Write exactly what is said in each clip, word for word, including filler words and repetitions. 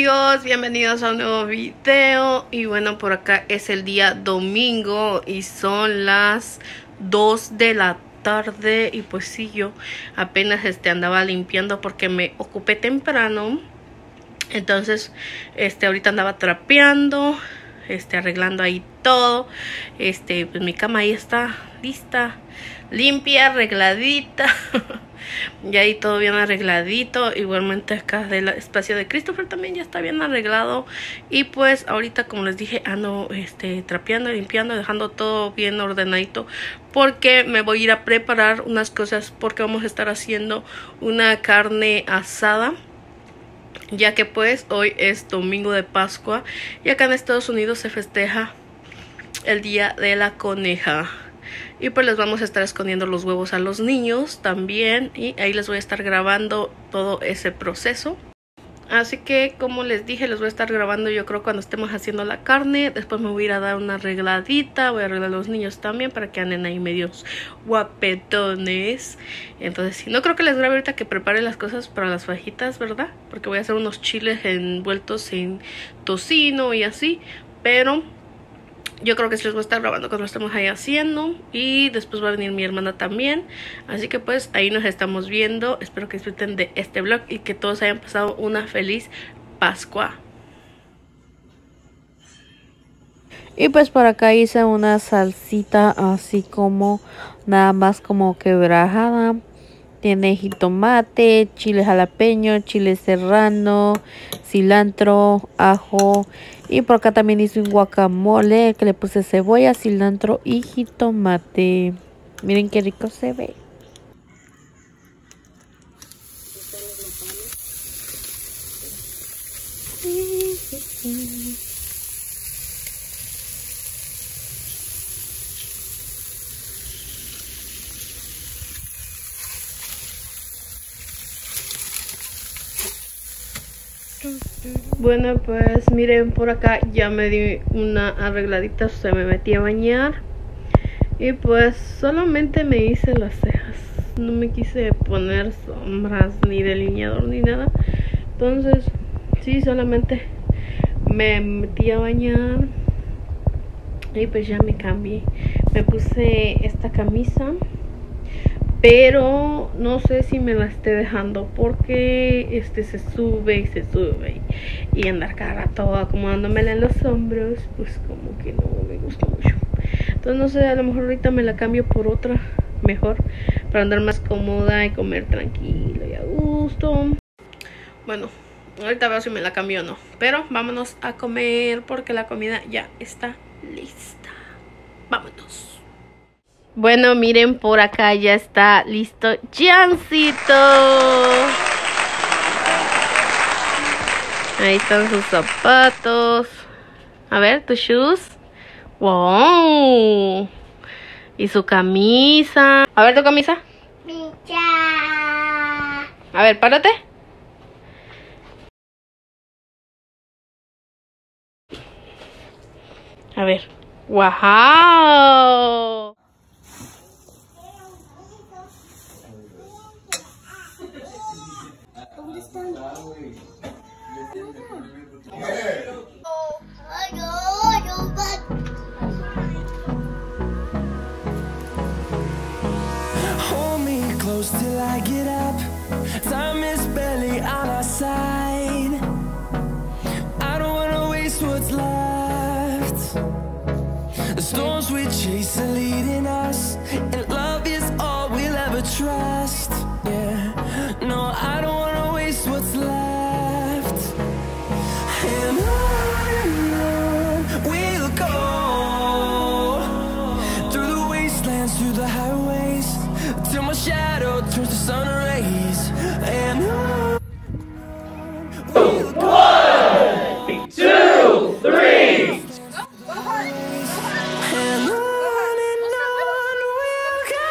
amigos, bienvenidos a un nuevo video. Y bueno, por acá es el día domingo y son las dos de la tarde. Y pues sí, yo apenas este andaba limpiando porque me ocupé temprano. Entonces este ahorita andaba trapeando, este arreglando ahí todo. Este pues mi cama ahí está lista, limpia, arregladita. Y ahí todo bien arregladito. Igualmente acá del espacio de Christopher también ya está bien arreglado. Y pues ahorita, como les dije, ando este trapeando, limpiando, dejando todo bien ordenadito, porque me voy a ir a preparar unas cosas, porque vamos a estar haciendo una carne asada, ya que pues hoy es domingo de Pascua y acá en Estados Unidos se festeja el día de la coneja. Y pues les vamos a estar escondiendo los huevos a los niños también, y ahí les voy a estar grabando todo ese proceso. Así que, como les dije, les voy a estar grabando yo creo cuando estemos haciendo la carne. Después me voy a ir a dar una arregladita, voy a arreglar a los niños también para que anden ahí medios guapetones. Entonces sí, no creo que les grabe ahorita que prepare las cosas para las fajitas, ¿verdad? Porque voy a hacer unos chiles envueltos en tocino y así, pero yo creo que sí les voy a estar grabando cuando lo estemos ahí haciendo. Y después va a venir mi hermana también. Así que pues ahí nos estamos viendo. Espero que disfruten de este vlog y que todos hayan pasado una feliz Pascua. Y pues por acá hice una salsita así como nada más como quebrajada. Tiene jitomate, chile jalapeño, chile serrano, cilantro, ajo. Y por acá también hice un guacamole que le puse cebolla, cilantro y jitomate. Miren qué rico se ve. Bueno, pues miren, por acá ya me di una arregladita, se me metí a bañar. Y pues solamente me hice las cejas, no me quise poner sombras ni delineador ni nada. Entonces sí, solamente me metí a bañar y pues ya me cambié. Me puse esta camisa, pero no sé si me la esté dejando porque este se sube y se sube y, y andar cada rato acomodándomela en los hombros, pues como que no me gusta mucho. Entonces no sé, a lo mejor ahorita me la cambio por otra mejor para andar más cómoda y comer tranquilo y a gusto. Bueno, ahorita veo si me la cambio o no, pero vámonos a comer porque la comida ya está lista. Vámonos. Bueno, miren, por acá ya está listo Jancito. Ahí están sus zapatos. A ver, tus shoes. Wow. Y su camisa. A ver tu camisa. A ver, párate. A ver. Wow. Hold me close till I get up. Time is barely on our side. I don't wanna waste what's left. The storms we chase are leading us, and love is all we'll ever trust. Yeah, no, I don't wanna waste what's left. And on and on we'll go, through the wastelands, through the highways, till my shadow turns to sun rays. And on we'll go. One, two, three. And on and on we'll go.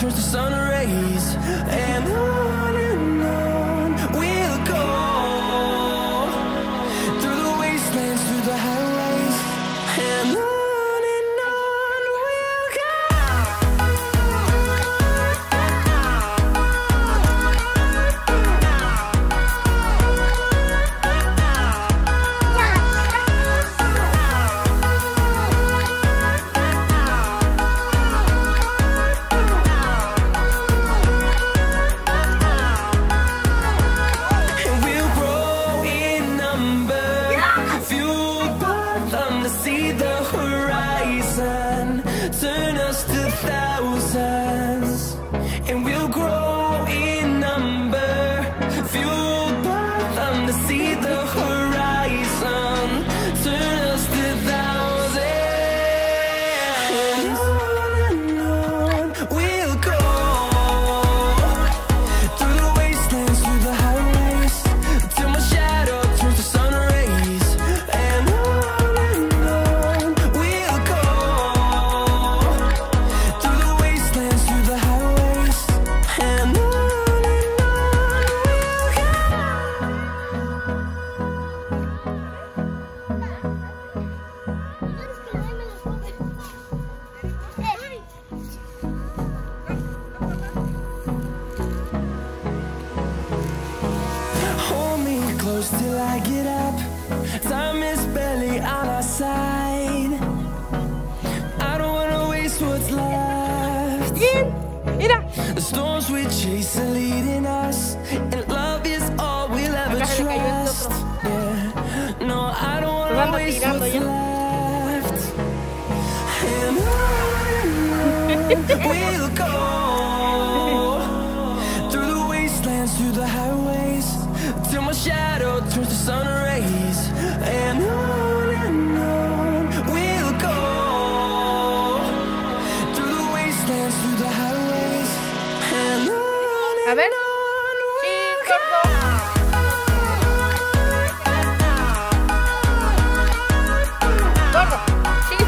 turns to sun rays, and on and on we'll go, through the wastelands, through the highways, and on. See the horizon, turn us to thousands, and we'll grow in number, fueled by them to see the horizon, turn us to thousands, and on and on we'll go, through the wastelands, through the highways, till my shadow turns to sun rays, and on. Close till I get up, time is barely on our side. I don't wanna waste what's left. Mira. The storms we chase are leading us, and love is all we'll ever trust. Yeah. No, I don't wanna waste what's left. And on we'll go, through the wastelands, through the highways, till my shadow turns to sun rays, and on and on we'll go, through the wastelands, through the highways, and on and A ver. on Sí, we'll gordo. Gordo. Sí.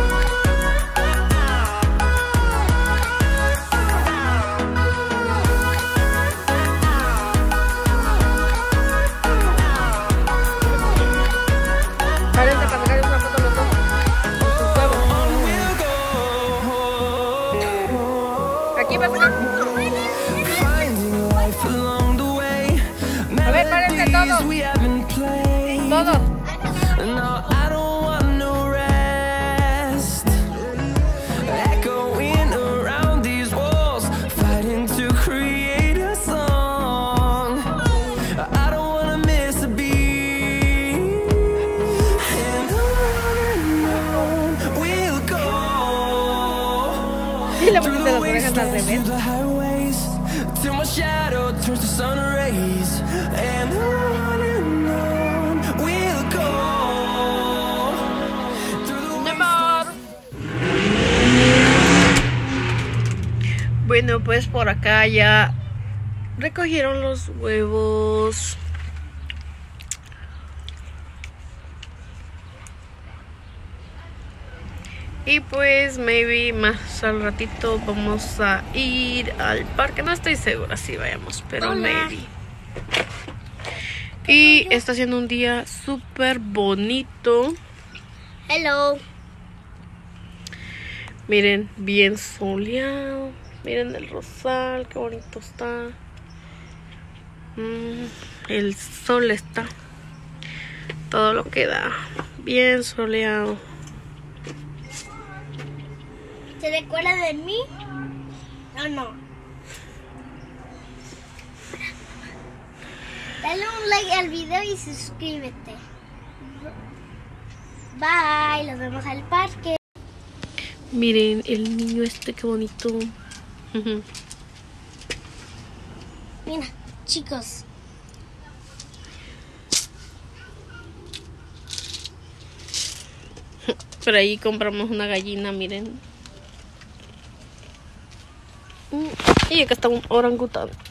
Parece para sacar una foto los dos. Con sus huevos. Aquí va a sacar. finding life along the way, A ver, párense todos. we haven't played. Todos. No, I don't want no rest, echoing around these walls, fighting to create a song. I don't wanna miss a beat, and on and on we'll go, Y le through puse the las orejas al wastelands, revés. through the highways, till my shadow turns to sun rays, and on and on we'll go, through the Mi amor. Bueno, pues por acá ya recogieron los huevos. Y pues maybe más al ratito vamos a ir al parque. No estoy segura si vayamos, pero Hola. maybe. Y está haciendo un día súper bonito. Hello. Miren, bien soleado. Miren el rosal, qué bonito está. Mm, el sol está todo lo que da. Bien soleado. ¿Se recuerda de mí o no? Dale un like al video y suscríbete. Bye, nos vemos al parque. Miren el niño este, qué bonito. Mira, chicos. Por ahí compramos una gallina, miren. Y acá está un orangután.